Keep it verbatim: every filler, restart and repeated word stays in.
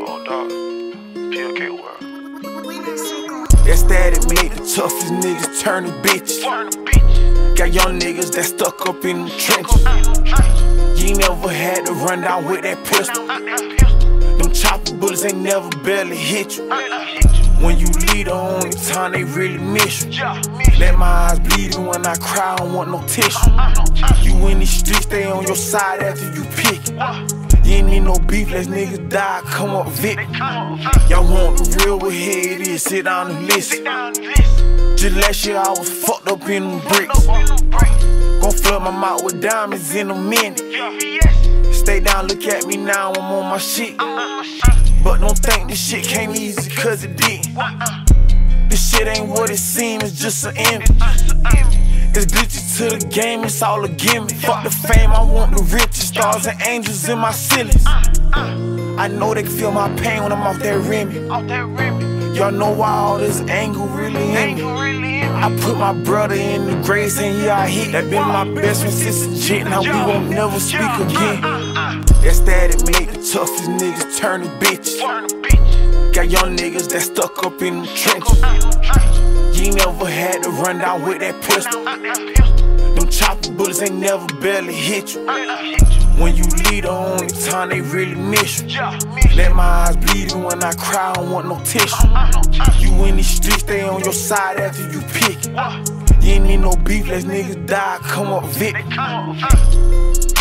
on, dog. P L K world. That's that it make the toughest niggas turn to bitches. Got young niggas that stuck up in the trenches. You ain't never had to run down with that pistol. Them chopper bullets ain't never barely hit you. When you lead the only time they really miss you. Let my eyes bleeding when I cry, I don't want no tissue. You in these streets, stay on your side after you pick it. You ain't need no beef, let's niggas die, come up victim. Y'all want the real, well here it is, sit down and listen. Just last year I was fucked up in them bricks. Gon' flood my mouth with diamonds in a minute. Stay down, look at me now, I'm on my shit. But don't think this shit came easy, cause it didn't. This shit ain't what it seems, it's just an image. It's glitchy to the game, it's all a gimmick. Fuck the fame, I want the riches. Stars and angels in my ceilings. I know they can feel my pain when I'm off that Remy. Y'all know why all this anger really in me. I put my brother in the grace and yeah, I hit. That been my best friend since a jit, now we won't never speak again. That's that it make the toughest niggas turn to bitches. Got young niggas that stuck up in the trenches. You ain't never had to run down with that pistol. Them chopper bullets ain't never barely hit you. When you lead the only time they really miss you. Let my eyes bleeding when I cry, I don't want no tissue. You in these streets, stay on your side after you pick it. You ain't need no beef, let's niggas die, come up victim.